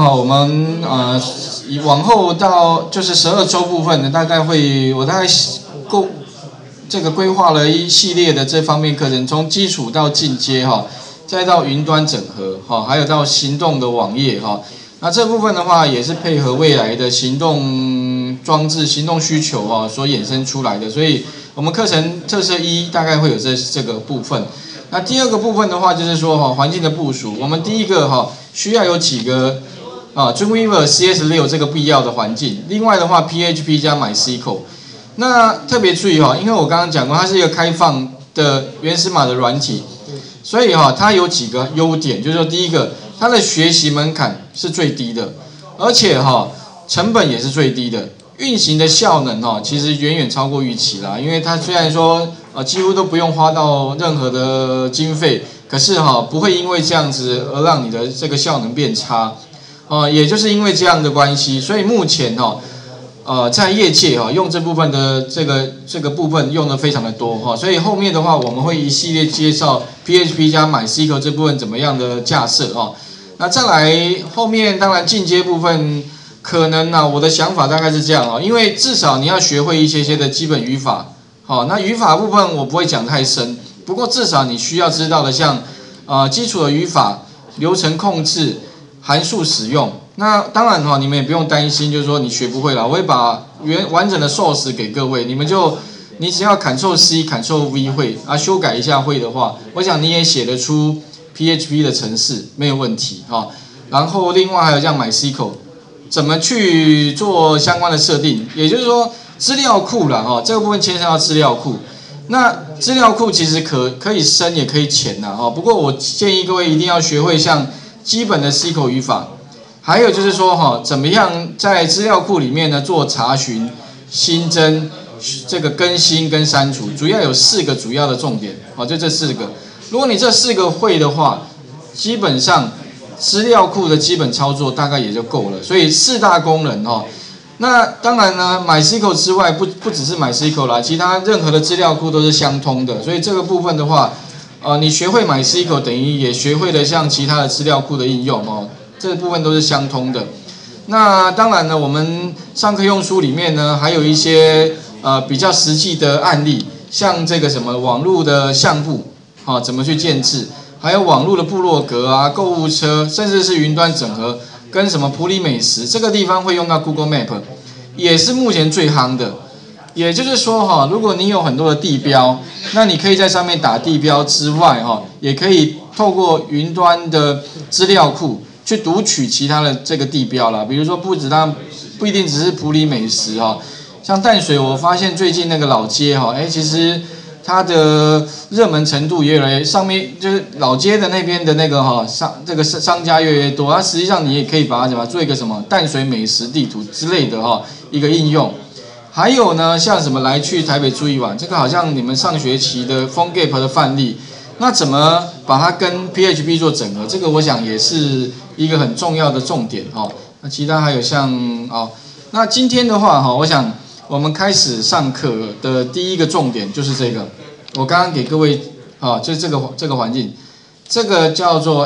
哈，我们往后到就是12周部分呢，我大概规划了一系列的这方面课程，从基础到进阶哈，再到云端整合哈，还有到行动的网页哈。那这部分的话，也是配合未来的行动装置、行动需求啊所衍生出来的，所以我们课程特色一大概会有这个部分。那第二个部分的话，就是说环境的部署，我们第一个需要有几个Dreamweaver CS6 这个必要的环境，另外的话 PHP 加 MySQL。那特别注意因为我刚刚讲过，它是一个开放的原始码的软体，所以它有几个优点，就是说第一个，它的学习门槛是最低的，而且成本也是最低的，运行的效能其实远远超过预期啦。因为它虽然说几乎都不用花到任何的经费，可是不会因为这样子而让你的这个效能变差，也就是因为这样的关系，所以目前在业界用这部分的这个部分用的非常的多所以后面的话我们会一系列介绍 PHP 加 MySQL 这部分怎么样的架设那再来后面当然进阶部分可能我的想法大概是这样因为至少你要学会一些的基本语法那语法部分我不会讲太深，不过至少你需要知道的像基础的语法、流程控制、函数使用。那当然你们也不用担心，就是说你学不会了，我会把完整的 source 给各位，你只要 Ctrl+C、Ctrl+V 会修改一下会的话，我想你也写得出 PHP 的程式没有问题然后另外还有像 MySQL 怎么去做相关的设定，也就是说资料库啦这个部分牵涉到资料库。那资料库其实可以深也可以浅不过我建议各位一定要学会像基本的 SQL 语法。还有就是说怎么样在资料库里面呢做查询、新增、这个更新跟删除，主要有4个主要的重点就这4个。如果你这4个会的话，基本上资料库的基本操作大概也就够了。所以4大功能那当然呢 ，MySQL 之外不只是 MySQL 啦，其他任何的资料库都是相通的。所以这个部分的话，你学会 MySQL 等于也学会了像其他的资料库的应用这个部分都是相通的。那当然呢，我们上课用书里面呢，还有一些比较实际的案例，像这个什么网络的相簿怎么去建置，还有网络的部落格购物车，甚至是云端整合跟什么普里美食，这个地方会用到 Google Map， 也是目前最夯的。也就是说如果你有很多的地标，那你可以在上面打地标之外也可以透过云端的资料库去读取其他的这个地标啦，比如说不一定只是普里美食像淡水，我发现最近那个老街其实它的热门程度也越来越上面，就是老街的那边的那个这个商家越来越多，它实际上你也可以把它做一个什么淡水美食地图之类的一个应用。还有呢，像什么来去台北住一晚，这个好像你们上学期的 PhoneGap 的范例，那怎么把它跟 PHP 做整合？这个我想也是一个很重要的重点那其他还有像那今天的话我想我们开始上课的第一个重点就是这个，我刚刚给各位就是这个环境，这个叫做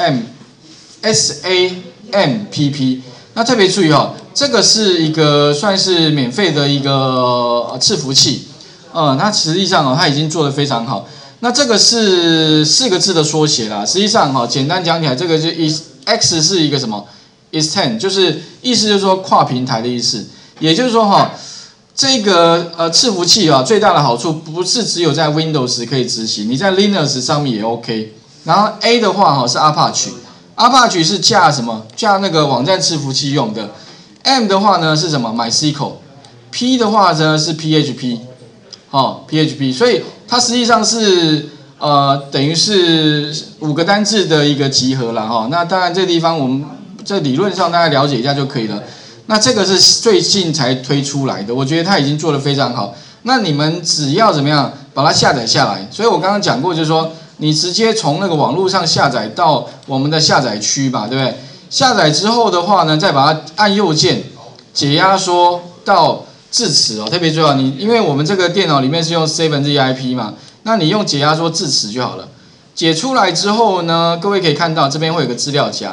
SAMPP。那特别注意这个是一个算是免费的一个伺服器，那实际上它已经做得非常好。那这个是4个字的缩写啦，实际上简单讲起来，这个就 X 是一个什么 extend， 就是意思就是说跨平台的意思，也就是说这个伺服器最大的好处不是只有在 Windows 可以执行，你在 Linux 上面也 OK。然后 A 的话是 Apache 是架什么？架那个网站伺服器用的。M 的话呢是什么 ？MySQL。P 的话呢是 PHP，PHP， 所以它实际上是等于是5个单字的一个集合啦那当然这个地方我们这理论上大概了解一下就可以了。那这个是最近才推出来的，我觉得它已经做得非常好。那你们只要怎么样把它下载下来？所以我刚刚讲过，就是说你直接从那个网络上下载到我们的下载区吧，对不对？下载之后的话呢，再把它按右键解压缩到字词特别重要。因为我们这个电脑里面是用 7zip 嘛，那你用解压缩字词就好了。解出来之后呢，各位可以看到这边会有个资料夹。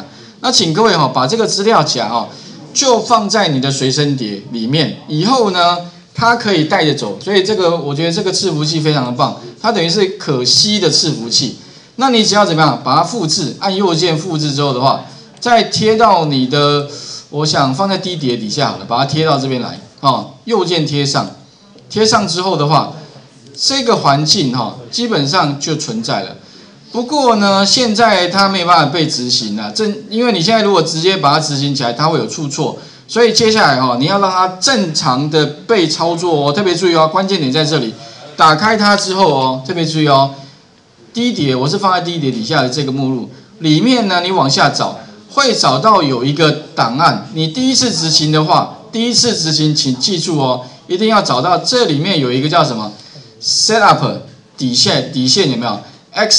那请各位把这个资料夹就放在你的随身碟里面，以后呢它可以带着走，所以我觉得这个伺服器非常的棒，它等于是可吸的伺服器。那你只要怎么样把它复制，按右键复制之后的话，再贴到你的，我想放在低碟底下好了，把它贴到这边来右键贴上，贴上之后的话，这个环境基本上就存在了。不过呢，现在它没有办法被执行了，因为你现在如果直接把它执行起来，它会有出错，所以接下来你要让它正常的被操作特别注意关键点在这里，打开它之后特别注意低碟我是放在低碟底下的这个目录里面呢，你往下找会找到有一个档案，你第一次执行的话，请记住一定要找到这里面有一个叫什么 setup 底线有没有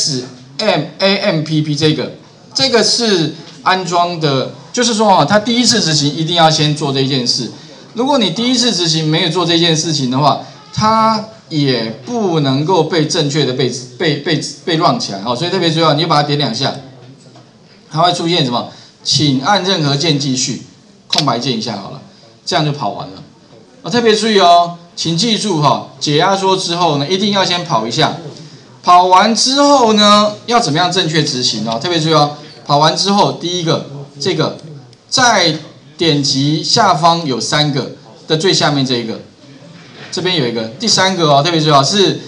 XAMPP 这个是安装的，就是说它第一次执行一定要先做这件事。如果你第一次执行没有做这件事情的话，它也不能够被正确的被run起来所以特别重要，你就把它点2下，它会出现什么？请按任何键继续，空白键一下好了，这样就跑完了。特别注意请记住解压缩之后呢，一定要先跑一下，跑完之后呢，要怎么样正确执行特别注意跑完之后，第一个这个，在点击下方有3个的最下面这一个。这边有一个第3个特别重要是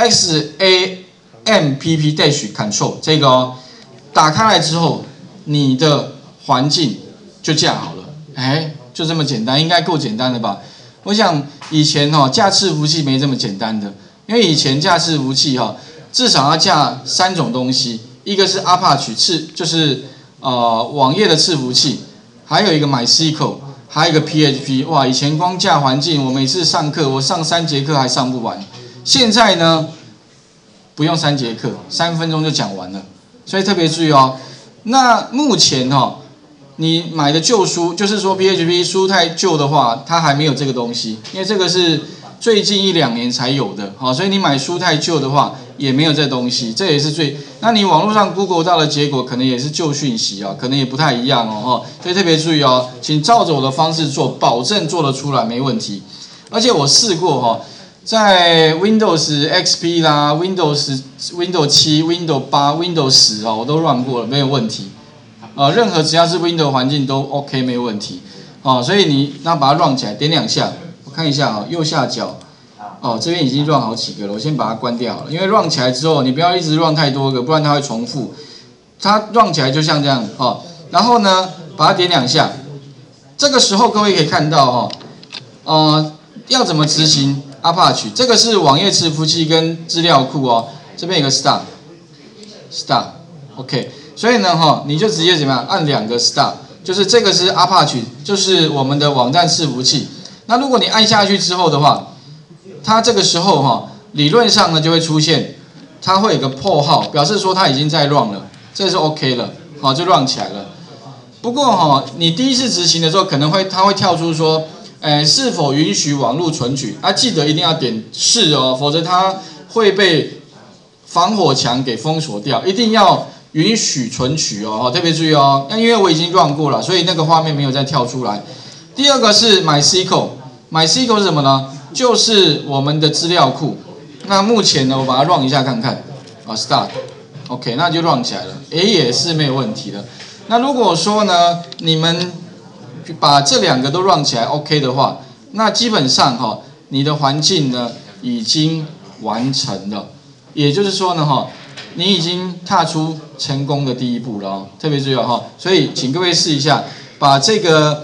XAMPP-Control 这个打开来之后，你的环境就架好了，就这么简单，应该够简单的吧？我想以前架伺服器没这么简单的，因为以前架伺服器至少要架3种东西，一个是 Apache 就是网页的伺服器，还有一个 MySQL。还有一个 PHP， 哇！以前光架环境，我每次上课，我上3节课还上不完。现在呢，不用3节课，3分钟就讲完了。所以特别注意那目前你买的旧书，就是说 PHP 书太旧的话，它还没有这个东西，因为这个是最近1-2年才有的，所以你买书太旧的话，也没有这东西，这也是那你网络上 Google 到的结果可能也是旧讯息可能也不太一样所以特别注意请照着我的方式做，保证做得出来没问题。而且我试过在 Windows XP 啦、Windows 7、Windows 8、Windows 10我都 run 过了，没有问题。任何只要是 Windows 环境都 OK 没有问题所以你那把它 run 起来，点2下，我看一下右下角。这边已经 run 好几个了，我先把它关掉了。因为 run 起来之后，你不要一直 run 太多个，不然它会重复。它 run 起来就像这样然后呢，把它点2下。这个时候各位可以看到要怎么执行 Apache？ 这个是网页伺服器跟资料库这边有个 start，OK。所以呢你就直接怎么样按2个 start， 就是这个是 Apache， 就是我们的网站伺服器。那如果你按下去之后的话，它这个时候理论上呢就会出现，它会有个破号，表示说它已经在 run 了，这是 OK 了，就 run 起来了。不过你第一次执行的时候，可能它会跳出说，是否允许网络存取？记得一定要点是否则它会被防火墙给封锁掉，一定要允许存取特别注意那因为我已经 run 过了，所以那个画面没有再跳出来。第二个是 MySQL 是什么呢？就是我们的资料库。那目前呢，我把它 run 一下看看，start， OK， 那就 run 起来了，也是没有问题的。那如果说呢，你们把这2个都 run 起来 OK 的话，那基本上你的环境呢已经完成了，也就是说呢你已经踏出成功的第一步了特别注意所以请各位试一下，把这个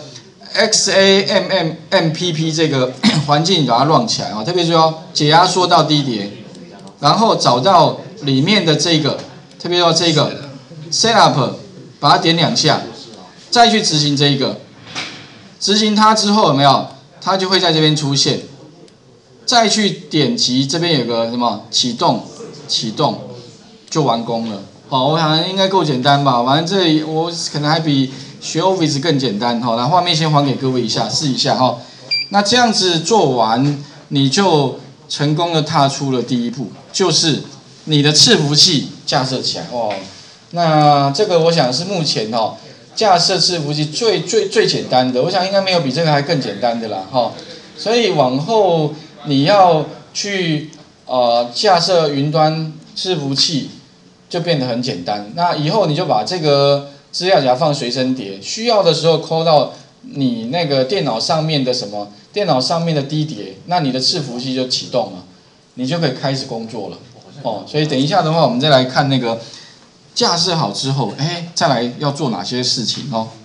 XAMPP 这个环境把它 run 起来特别注意解压缩到低碟，然后找到里面的这个，特别这个 setup， 把它点2下，再去执行这一个，执行它之后有没有？它就会在这边出现，再去点击这边有个什么启动就完工了。我想应该够简单吧？反正这里我可能还比学 Office 更简单那画面先还给各位一下，试一下那这样子做完，你就成功的踏出了第一步，就是你的伺服器架设起来那这个我想是目前架设伺服器最简单的，我想应该没有比这个还更简单的啦，哈。所以往后你要去架设云端伺服器，就变得很简单。那以后你就把这个资料夹放随身碟，需要的时候抠到你那个电脑上面的电脑上面的低碟，那你的伺服器就启动了，你就可以开始工作了。所以等一下的话，我们再来看那个架设好之后，再来要做哪些事情哦。